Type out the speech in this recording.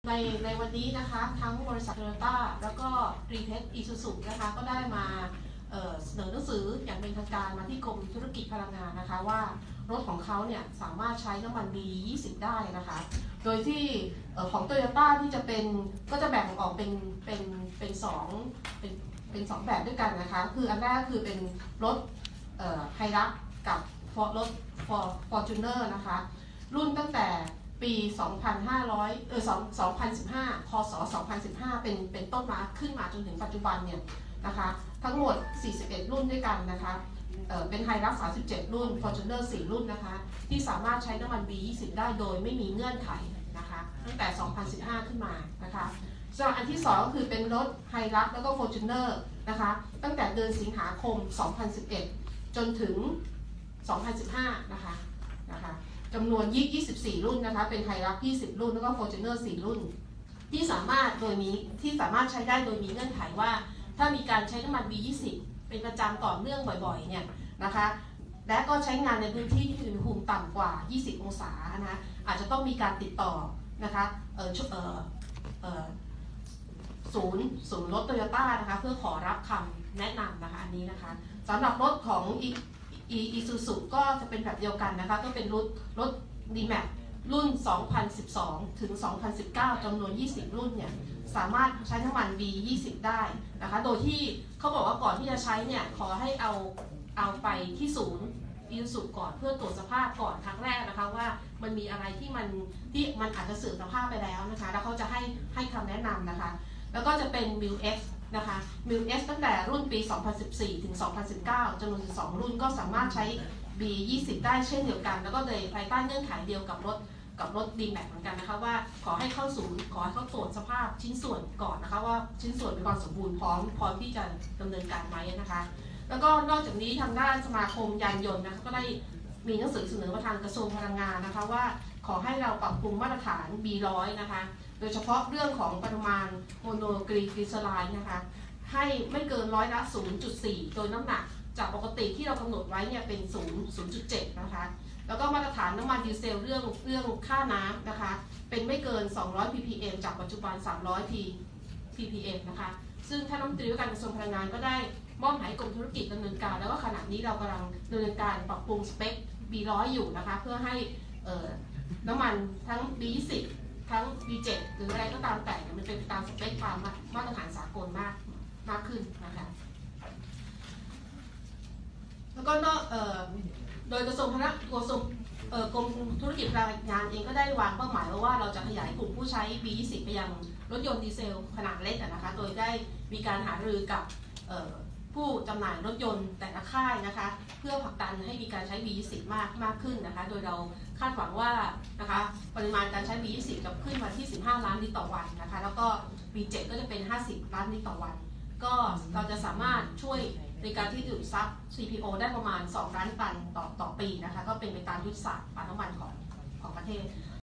ในวันนี้นะคะทั้งบริษัทโตโยต้าแล้วก็รีเทคอีซูซูนะคะก็ได้มาเสนอหนังสืออย่างเป็นทางการมาที่กรมธุรกิจพลังงานนะคะว่ารถของเขาเนี่ยสามารถใช้น้ำมัน B20 ได้นะคะโดยที่ของโตโยต้าที่จะเป็นก็จะแบ่งออกเป็นสองแบบด้วยกันนะคะคืออันแรกคือเป็นรถไฮรักกับรถฟอร์จูเนอร์นะคะรุ่นตั้งแต่ปี 2015 คศ 2015 เป็นต้นมาขึ้นมาจนถึงปัจจุบันเนี่ยนะคะทั้งหมด 41 รุ่นด้วยกันนะคะเป็นไฮรัก37 รุ่น Fortuner 4 รุ่นนะคะที่สามารถใช้น้ำมัน B20 ได้โดยไม่มีเงื่อนไขนะคะตั้งแต่ 2015 ขึ้นมานะคะส่วนอันที่2ก็คือเป็นรถไฮรักแล้วก็ Fortuner นะคะตั้งแต่เดือนสิงหาคม 2011 จนถึง 2015 นะคะจำนวน 24 รุ่นนะคะเป็นไฮรัก20 รุ่นแล้วก็ Fortuner 4 รุ่นที่สามารถใช้ได้โดยมีเงื่อนไขว่าถ้ามีการใช้น้ำมัน B20 เป็นประจำต่อเนื่องบ่อยๆเนี่ยนะคะและก็ใช้งานในพื้นที่ที่มีอุณหภูมิต่ำกว่า 20 องศานะอาจจะต้องมีการติดต่อนะคะศูนย์รถโตโยต้านะคะเพื่อขอรับคำแนะนำนะคะอันนี้นะคะสำหรับรถของอีซูซูก็จะเป็นแบบเดียวกันนะคะก็เป็นรถ D-Max รุ่น 2012 ถึง 2019 จำนวน 20 รุ่นเนี่ยสามารถใช้น้ำมัน B20 ได้นะคะโดยที่เขาบอกว่าก่อนที่จะใช้เนี่ยขอให้เอาไปที่ศูนย์อีซูซูก่อนเพื่อตรวจสภาพก่อนครั้งแรกนะคะว่ามันมีอะไรที่มันอาจจะเสื่อมสภาพไปแล้วนะคะแล้วเขาจะให้คำแนะนำนะคะแล้วก็จะเป็น MILX นะคะ MILX ตั้งแต่รุ่นปี 2014 ถึง 2019 จำนวน 12 รุ่นก็สามารถใช้ B20 ได้เช่นเดียวกันแล้วก็เลยภายใต้เงื่อนไขเดียวกับรถ D-Max เหมือนกันนะคะว่าขอให้เข้าศูนย์ขอให้เขาตรวจสภาพชิ้นส่วนก่อนนะคะว่าชิ้นส่วนมีความสมบูรณ์พร้อมที่จะดำเนินการไหมนะคะแล้วก็นอกจากนี้ทางด้านสมาคมยานยนต์นะคะก็ได้มีหนังสือเสนอมาทางกระทรวงพลังงานนะคะว่าขอให้เราปรับปรุงมาตรฐาน B100 นะคะโดยเฉพาะเรื่องของปริมาณโมโนกรีกลีเซอไรด์นะคะให้ไม่เกิน0.4 โดยน้ำหนักจากปกติที่เรากำหนดไว้เนี่ยเป็น 0.7 นะคะแล้วก็มาตรฐานน้ำมันดีเซลเรื่องค่าน้ำนะคะเป็นไม่เกิน 200 ppm จากปัจจุบัน 300 ppm นะคะซึ่งท่านรัฐมนตรีว่าการกระทรวงพลังงานก็ได้มอบหมายกรมธุรกิจดำเนินการแล้วก็ขณะนี้เรากำลังดำเนินการปรับปรุงสเปค B100 อยู่นะคะเพื่อให้น้ำมันทั้ง B20 ทั้ง B7 หรืออะไรก็ตามแต่มันเป็นไปตามสเปคความมาตรฐานสากลมากขึ้นนะคะแล้วก็โดยกระทรวงกรมธุรกิจพลังงานเองก็ได้วางเป้าหมายไว้ว่าเราจะขยายกลุ่มผู้ใช้ B20 ไปยังรถยนต์ดีเซลขนาดเล็กนะคะโดยได้มีการหารือกับผู้จำหน่ายรถยนต์แต่ละค่ายนะคะเพื่อผลักดันให้มีการใช้ B20 มากขึ้นนะคะโดยเราคาดหวังว่านะคะปริมาณการใช้ B20 จะขึ้นมาที่15 ล้านลิตรต่อวันนะคะแล้วก็ B7 ก็จะเป็น50 ล้านลิตรต่อวันก็เราจะสามารถช่วยในการที่ดูดซับ CPO ได้ประมาณ2 ล้านตันต่อปีนะคะก็เป็นไปตามยุทธศาสตร์ปาล์มน้ำมันของประเทศ